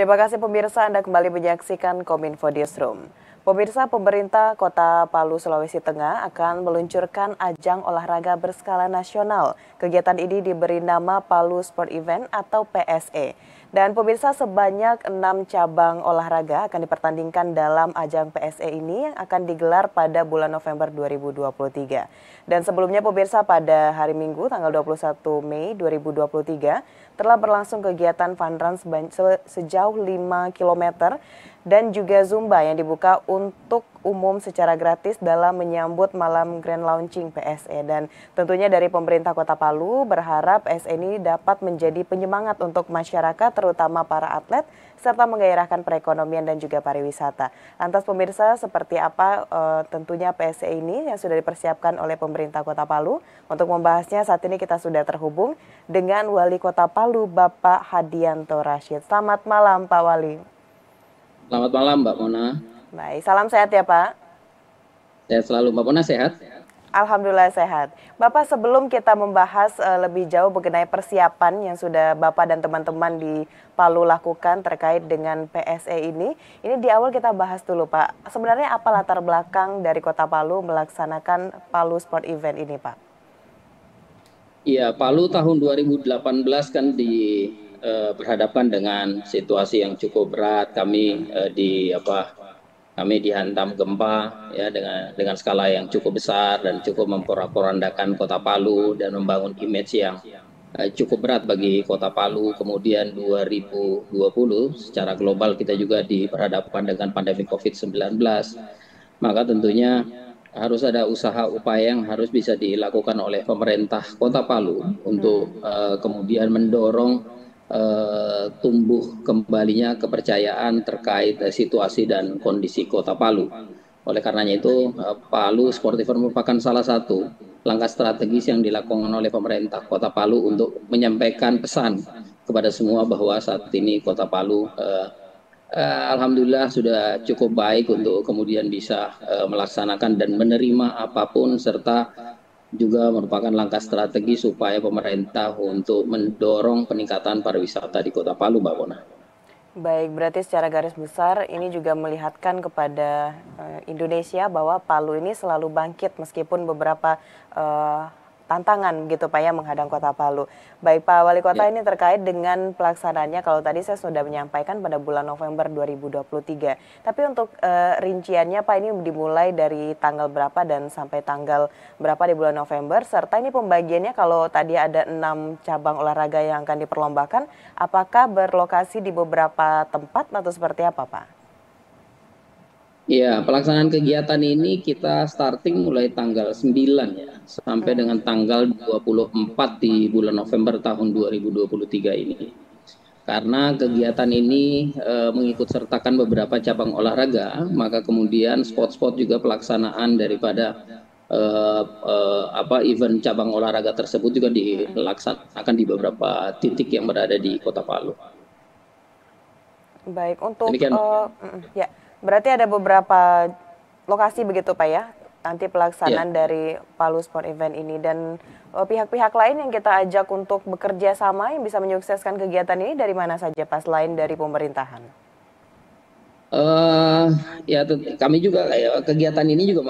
Terima kasih pemirsa, Anda kembali menyaksikan Kominfo Newsroom. Pemirsa, pemerintah Kota Palu, Sulawesi Tengah akan meluncurkan ajang olahraga berskala nasional. Kegiatan ini diberi nama Palu Sport Event atau PSE. Dan pemirsa, sebanyak 6 cabang olahraga akan dipertandingkan dalam ajang PSE ini yang akan digelar pada bulan November 2023. Dan sebelumnya pemirsa, pada hari Minggu tanggal 21 Mei 2023 telah berlangsung kegiatan fun run sejauh 5 km dan juga Zumba yang dibuka untuk umum secara gratis dalam menyambut malam grand launching PSE. Dan tentunya dari pemerintah Kota Palu berharap PSE ini dapat menjadi penyemangat untuk masyarakat terutama para atlet serta menggairahkan perekonomian dan juga pariwisata. Lantas pemirsa, seperti apa tentunya PSE ini yang sudah dipersiapkan oleh pemerintah Kota Palu? Untuk membahasnya saat ini kita sudah terhubung dengan Wali Kota Palu Bapak Hadianto Rashid. Selamat malam Pak Wali. Selamat malam Mbak Mona. Baik, salam sehat ya Pak. Sehat selalu, Mbak Mona sehat? Alhamdulillah sehat. Bapak, sebelum kita membahas lebih jauh mengenai persiapan yang sudah Bapak dan teman-teman di Palu lakukan terkait dengan PSE ini di awal kita bahas dulu Pak. Sebenarnya apa latar belakang dari Kota Palu melaksanakan Palu Sport Event ini Pak? Iya, Palu tahun 2018 kan berhadapan dengan situasi yang cukup berat. Kami dihantam gempa ya dengan skala yang cukup besar dan cukup memporak-porandakan Kota Palu dan membangun image yang cukup berat bagi Kota Palu. Kemudian 2020 secara global kita juga diperhadapkan dengan pandemi COVID-19. Maka tentunya harus ada usaha upaya yang harus bisa dilakukan oleh pemerintah Kota Palu untuk kemudian mendorong tumbuh kembalinya kepercayaan terkait situasi dan kondisi Kota Palu. Oleh karenanya itu, Palu Sport Event merupakan salah satu langkah strategis yang dilakukan oleh pemerintah Kota Palu untuk menyampaikan pesan kepada semua bahwa saat ini Kota Palu alhamdulillah sudah cukup baik untuk kemudian bisa melaksanakan dan menerima apapun, serta juga merupakan langkah strategi supaya pemerintah untuk mendorong peningkatan pariwisata di Kota Palu, Mbak Mona. Baik, berarti secara garis besar ini juga melihatkan kepada Indonesia bahwa Palu ini selalu bangkit meskipun beberapa tantangan gitu Pak ya menghadang Kota Palu. Baik Pak Wali Kota, ini terkait dengan pelaksanaannya, kalau tadi saya sudah menyampaikan pada bulan November 2023. Tapi untuk rinciannya Pak, ini dimulai dari tanggal berapa dan sampai tanggal berapa di bulan November, serta ini pembagiannya kalau tadi ada 6 cabang olahraga yang akan diperlombakan, apakah berlokasi di beberapa tempat atau seperti apa Pak? Ya, pelaksanaan kegiatan ini kita starting mulai tanggal 9 ya, sampai dengan tanggal 24 di bulan November tahun 2023 ini. Karena kegiatan ini mengikut sertakan beberapa cabang olahraga, maka kemudian spot-spot juga pelaksanaan daripada event cabang olahraga tersebut juga dilaksanakan di beberapa titik yang berada di Kota Palu. Baik, untuk ya. Berarti ada beberapa lokasi begitu Pak ya, nanti pelaksanaan dari Palu Sport Event ini, dan pihak-pihak lain yang kita ajak untuk bekerja sama yang bisa menyukseskan kegiatan ini dari mana saja Pak selain dari pemerintahan? Kami juga kegiatan ini juga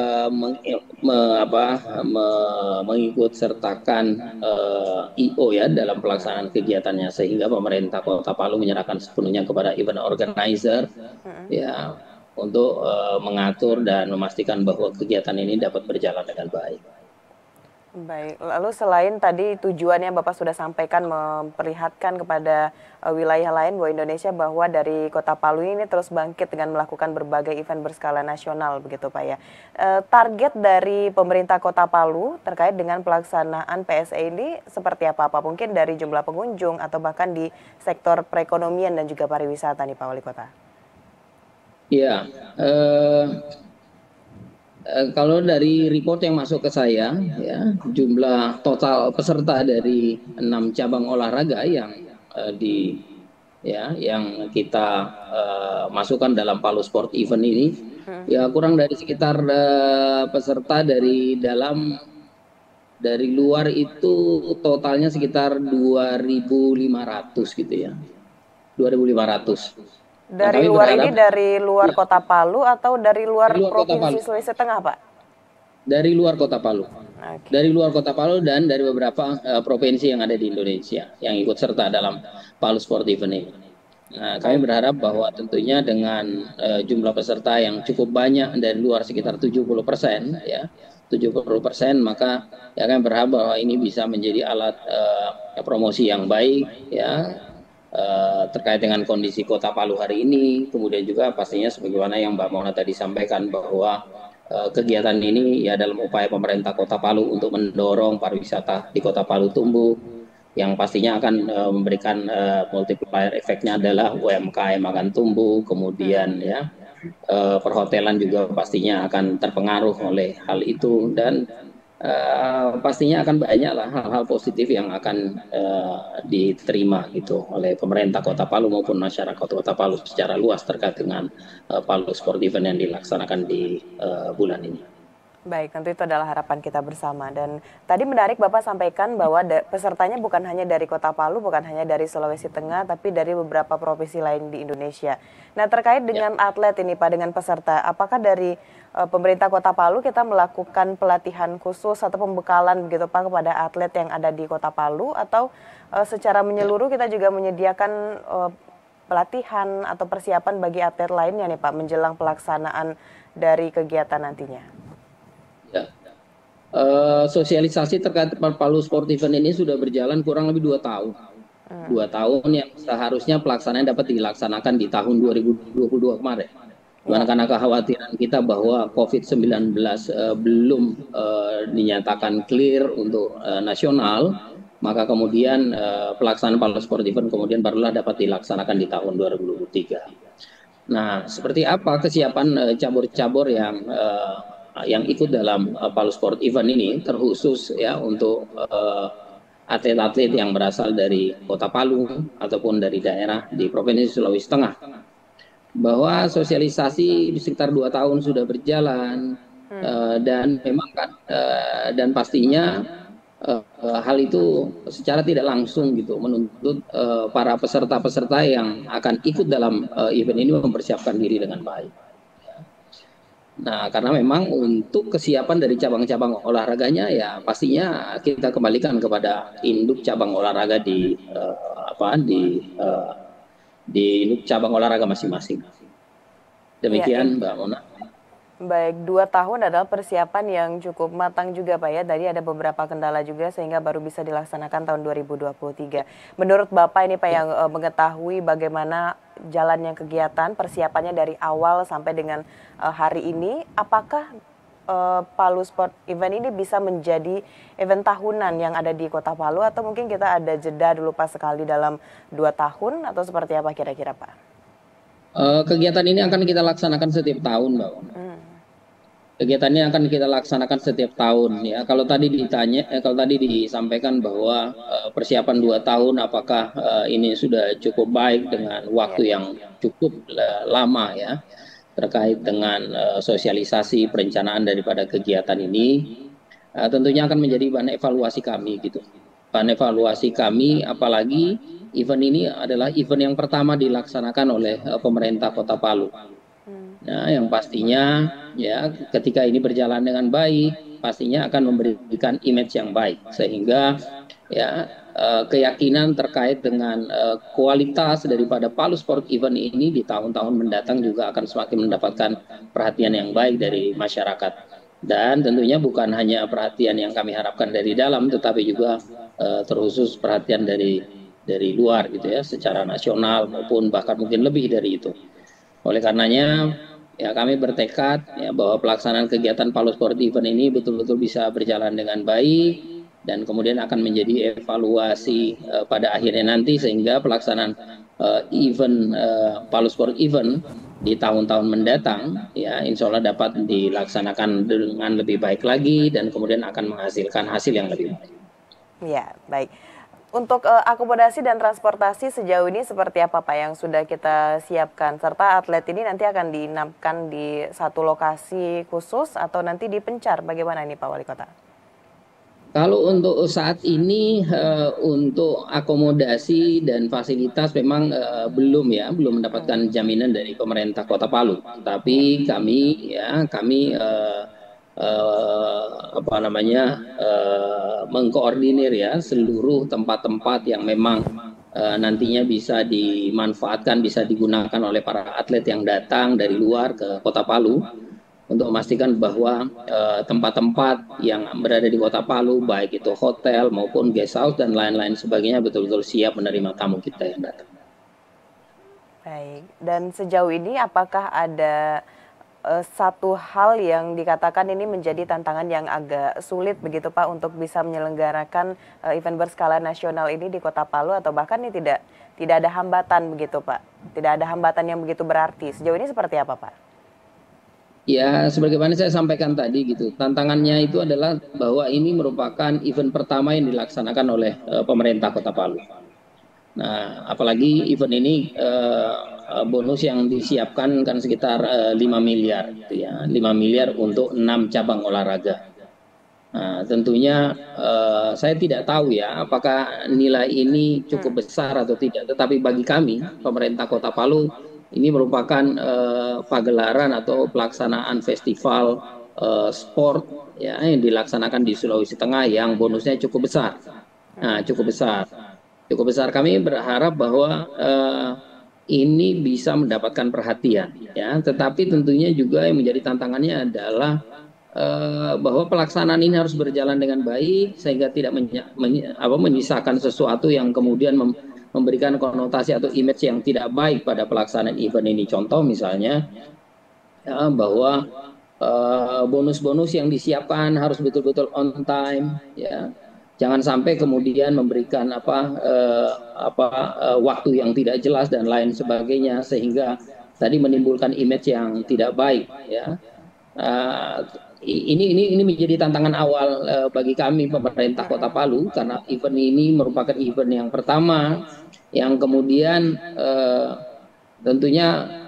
mengikut sertakan IO ya dalam pelaksanaan kegiatannya, sehingga pemerintah Kota Palu menyerahkan sepenuhnya kepada event organizer ya untuk mengatur dan memastikan bahwa kegiatan ini dapat berjalan dengan baik. Baik, lalu selain tadi tujuannya Bapak sudah sampaikan memperlihatkan kepada wilayah lain bahwa Indonesia bahwa dari Kota Palu ini terus bangkit dengan melakukan berbagai event berskala nasional begitu Pak ya. Target dari pemerintah Kota Palu terkait dengan pelaksanaan PSE ini seperti apa Pak? Mungkin dari jumlah pengunjung atau bahkan di sektor perekonomian dan juga pariwisata nih Pak Wali Kota. Iya, kalau dari report yang masuk ke saya, ya, jumlah total peserta dari 6 cabang olahraga yang kita masukkan dalam Palu Sport Event ini, ya kurang dari sekitar peserta dari luar itu totalnya sekitar 2.500 gitu ya. 2.500. Nah, Dari kami luar ini berharap dari luar ya, Kota Palu atau dari dari luar luar kota Provinsi Palu, Sulawesi Tengah, Pak? dari luar kota Palu, Oke. dari luar kota Palu dan dari beberapa provinsi yang ada di Indonesia yang ikut serta dalam Palu Sport Event ini. Nah, kami Baik. berharap bahwa tentunya dengan jumlah peserta yang cukup banyak dari luar sekitar 70%, ya, 70%, maka ya kami berharap bahwa ini bisa menjadi alat promosi yang baik, ya, terkait dengan kondisi Kota Palu hari ini. Kemudian juga pastinya sebagaimana yang Mbak Mona tadi sampaikan bahwa kegiatan ini ya dalam upaya pemerintah Kota Palu untuk mendorong pariwisata di Kota Palu tumbuh, yang pastinya akan memberikan multiplier efeknya adalah UMKM akan tumbuh, kemudian Mm-mm. ya perhotelan juga pastinya akan terpengaruh oleh hal itu, dan pastinya akan banyak lah hal-hal positif yang akan diterima gitu oleh pemerintah Kota Palu maupun masyarakat Kota Palu secara luas terkait dengan Palu Sport Event yang dilaksanakan di bulan ini. Baik, tentu itu adalah harapan kita bersama. Dan tadi menarik Bapak sampaikan bahwa pesertanya bukan hanya dari Kota Palu, bukan hanya dari Sulawesi Tengah, tapi dari beberapa provinsi lain di Indonesia. Nah, terkait Ya. dengan atlet ini Pak, dengan peserta, apakah dari pemerintah Kota Palu kita melakukan pelatihan khusus atau pembekalan begitu Pak kepada atlet yang ada di Kota Palu, atau secara menyeluruh kita juga menyediakan pelatihan atau persiapan bagi atlet lainnya nih Pak menjelang pelaksanaan dari kegiatan nantinya? Ya. Sosialisasi terkait Palu Sport Event ini sudah berjalan kurang lebih 2 tahun. 2 tahun yang seharusnya pelaksanaan dapat dilaksanakan di tahun 2022 kemarin. Cuman Ya. karena kekhawatiran kita bahwa COVID-19 belum dinyatakan clear untuk nasional, maka kemudian pelaksanaan Palu Sport Event kemudian barulah dapat dilaksanakan di tahun 2023. Nah, seperti apa kesiapan cabur-cabur yang ikut dalam Palu Sport Event ini, terkhusus ya untuk atlet-atlet yang berasal dari Kota Palu ataupun dari daerah di Provinsi Sulawesi Tengah, bahwa sosialisasi di sekitar 2 tahun sudah berjalan, dan memang kan dan pastinya hal itu secara tidak langsung gitu menuntut para peserta-peserta yang akan ikut dalam event ini mempersiapkan diri dengan baik. Nah, karena memang untuk kesiapan dari cabang-cabang olahraganya ya pastinya kita kembalikan kepada induk cabang olahraga di induk cabang olahraga masing-masing. Iya, Demikian Mbak Mona. baik, 2 tahun adalah persiapan yang cukup matang juga Pak ya. Tadi ada beberapa kendala juga sehingga baru bisa dilaksanakan tahun 2023. Menurut Bapak ini Pak Ya. yang mengetahui bagaimana jalannya kegiatan, persiapannya dari awal sampai dengan hari ini, apakah Palu Sport Event ini bisa menjadi event tahunan yang ada di Kota Palu, atau mungkin kita ada jeda dulu Pak sekali dalam 2 tahun, atau seperti apa kira-kira Pak? Kegiatan ini akan kita laksanakan setiap tahun, Mbak Mona. Kegiatannya akan kita laksanakan setiap tahun ya. Kalau tadi kalau tadi disampaikan bahwa persiapan 2 tahun, apakah ini sudah cukup baik dengan Ya. waktu yang cukup lama ya terkait dengan sosialisasi perencanaan daripada kegiatan ini, tentunya akan menjadi bahan evaluasi kami gitu. Bahan evaluasi kami, apalagi event ini adalah event yang pertama dilaksanakan oleh pemerintah Kota Palu. Nah, yang pastinya ya ketika ini berjalan dengan baik, pastinya akan memberikan image yang baik sehingga ya keyakinan terkait dengan kualitas daripada Palu Sport Event ini di tahun-tahun mendatang juga akan semakin mendapatkan perhatian yang baik dari masyarakat. Dan tentunya bukan hanya perhatian yang kami harapkan dari dalam, tetapi juga terkhusus perhatian dari luar gitu ya, secara nasional maupun bahkan mungkin lebih dari itu. Oleh karenanya, ya kami bertekad ya bahwa pelaksanaan kegiatan Palu Sport Event ini betul-betul bisa berjalan dengan baik dan kemudian akan menjadi evaluasi pada akhirnya nanti sehingga pelaksanaan event Palu Sport Event di tahun-tahun mendatang ya insya Allah dapat dilaksanakan dengan lebih baik lagi dan kemudian akan menghasilkan hasil yang lebih baik. Ya, baik. Untuk akomodasi dan transportasi sejauh ini seperti apa Pak yang sudah kita siapkan? Serta atlet ini nanti akan diinapkan di satu lokasi khusus atau nanti dipencar? Bagaimana ini Pak Wali Kota? Kalau untuk saat ini untuk akomodasi dan fasilitas memang belum mendapatkan jaminan dari pemerintah Kota Palu. Ya. Tapi kami apa namanya mengkoordinir ya seluruh tempat-tempat yang memang nantinya bisa dimanfaatkan, bisa digunakan oleh para atlet yang datang dari luar ke Kota Palu untuk memastikan bahwa tempat-tempat yang berada di Kota Palu, baik itu hotel maupun guest house dan lain-lain sebagainya, betul-betul siap menerima tamu kita yang datang. Baik, dan sejauh ini apakah ada satu hal yang dikatakan ini menjadi tantangan yang agak sulit begitu Pak untuk bisa menyelenggarakan event berskala nasional ini di Kota Palu, atau bahkan ini tidak ada hambatan begitu Pak? Tidak ada hambatan yang begitu berarti. Sejauh ini seperti apa Pak? Ya, sebagaimana saya sampaikan tadi gitu, tantangannya itu adalah bahwa ini merupakan event pertama yang dilaksanakan oleh pemerintah Kota Palu. Nah, apalagi event ini bonus yang disiapkan kan sekitar 5 miliar gitu ya. 5 miliar untuk 6 cabang olahraga. Nah, tentunya saya tidak tahu ya apakah nilai ini cukup besar atau tidak, tetapi bagi kami pemerintah Kota Palu ini merupakan pagelaran atau pelaksanaan festival sport ya yang dilaksanakan di Sulawesi Tengah yang bonusnya cukup besar. Nah, cukup besar. Cukup besar. Kami berharap bahwa ini bisa mendapatkan perhatian ya, tetapi tentunya juga yang menjadi tantangannya adalah bahwa pelaksanaan ini harus berjalan dengan baik sehingga tidak menyisakan sesuatu yang kemudian memberikan konotasi atau image yang tidak baik pada pelaksanaan event ini. Contoh misalnya ya, bahwa bonus-bonus yang disiapkan harus betul-betul on time ya. Jangan sampai kemudian memberikan waktu yang tidak jelas dan lain sebagainya sehingga tadi menimbulkan image yang tidak baik ya. Uh, ini menjadi tantangan awal bagi kami pemerintah Kota Palu karena event ini merupakan event yang pertama yang kemudian tentunya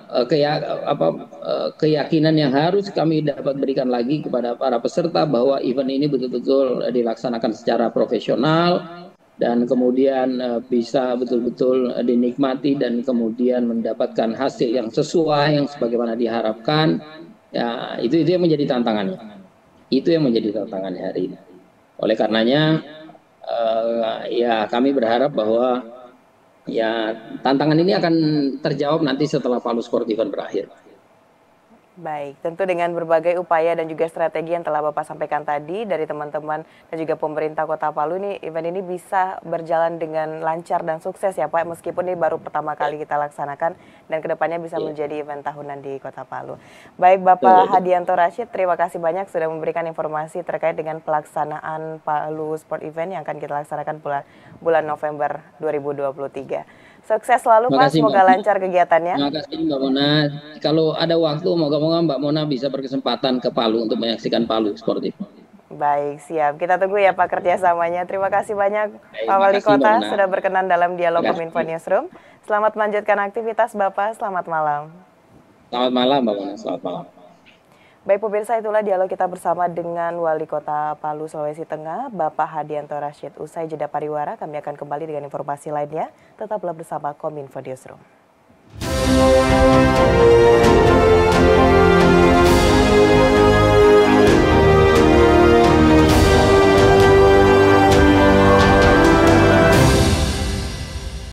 keyakinan yang harus kami dapat berikan lagi kepada para peserta bahwa event ini betul-betul dilaksanakan secara profesional dan kemudian bisa betul-betul dinikmati dan kemudian mendapatkan hasil yang sesuai yang sebagaimana diharapkan. Ya, itu yang menjadi tantangannya. Itu yang menjadi tantangannya hari ini. Oleh karenanya, ya kami berharap bahwa ya tantangan ini akan terjawab nanti setelah Palu Sport Event berakhir. Baik, tentu dengan berbagai upaya dan juga strategi yang telah Bapak sampaikan tadi dari teman-teman dan juga pemerintah Kota Palu, nih event ini bisa berjalan dengan lancar dan sukses ya Pak, meskipun ini baru pertama kali kita laksanakan dan kedepannya bisa menjadi event tahunan di Kota Palu. Baik Bapak Hadianto Rashid, terima kasih banyak sudah memberikan informasi terkait dengan pelaksanaan Palu Sport Event yang akan kita laksanakan bulan November 2023. Sukses selalu Pak, semoga lancar kegiatannya. Terima kasih Mbak Mona. Kalau ada waktu, moga-moga Mbak Mona bisa berkesempatan ke Palu untuk menyaksikan Palu Sportif. Baik, siap. Kita tunggu ya Pak kerjasamanya. Terima kasih banyak Pak Wali Kota sudah berkenan dalam dialog Kominfo Newsroom. Selamat melanjutkan aktivitas Bapak, selamat malam. Selamat malam Mbak Mona, selamat malam. Baik pemirsa, itulah dialog kita bersama dengan Wali Kota Palu, Sulawesi Tengah, Bapak Hadianto Rashid. Usai jeda pariwara, kami akan kembali dengan informasi lainnya. Tetaplah bersama Kominfo Newsroom.